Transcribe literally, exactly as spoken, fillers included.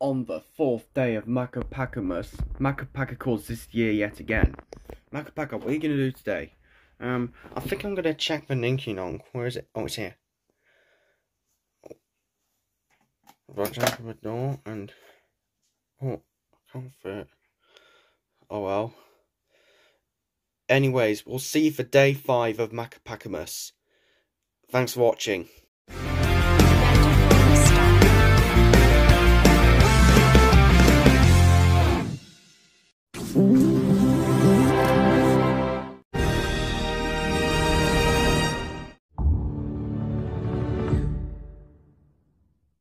on the fourth day of Makka Pakka Mas. Makka Pakka calls this year yet again. Makka Pakka, what are you going to do today? Um, I think I'm going to check the Ninky Nonk. Where is it? Oh, it's here. Right, open the door and... Oh, I can't fit. Oh well. Anyways, we'll see you for day five of Makka Pakka Mas. Thanks for watching.